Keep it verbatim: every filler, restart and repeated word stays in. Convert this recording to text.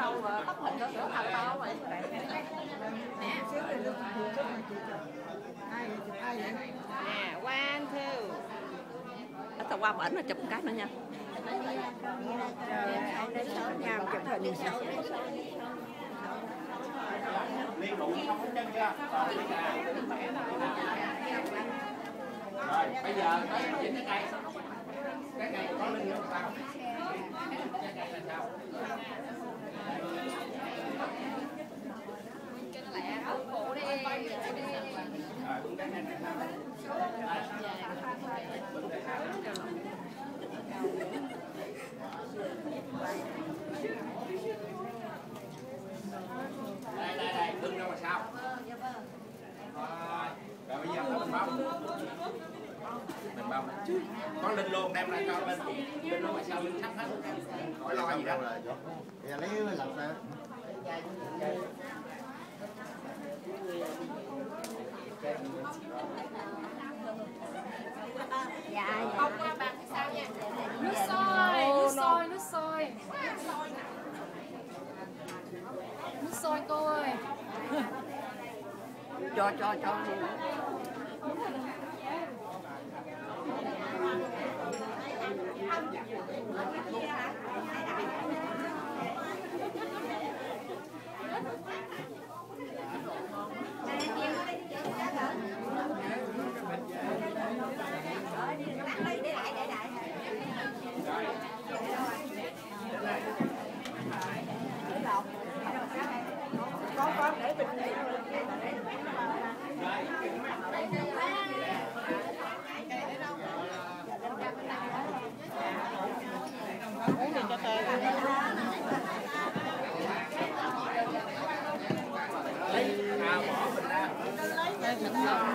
đâu mà tóc hình nó sửa thật to vậy. Nè, xíu này luôn. Ai chụp ai vậy? Nè, one, two. Đó, tao qua bển mà chụp cái nữa nha. Rồi, anh đến sớm nha, chụp hình sao? Liên đủ không có chân chưa? Rồi, bây giờ tới chỉnh cái cây. Cái cây có linh không sao? Cái cây là sao? Cho nó lẹ, phụ đi, phụ đi. Rồi, cũng cái này sao? Đây, đây, đây, bưng ra mà sao? Rồi, bây giờ mình bông. Mình bông. Có linh luôn, đem ra cho lên. Linh luôn mà sao linh sắp hết. Khỏi lo gì đâu. Bây giờ lấy lọc ra. Dạ, không qua bàn thì sao nha? Nước sôi, nước sôi, nước sôi. Nước sôi cô ơi. cho cho cho Có có để bình đi. uống đi cho tê. Lấy, à, bỏ mình ra. Đây, mình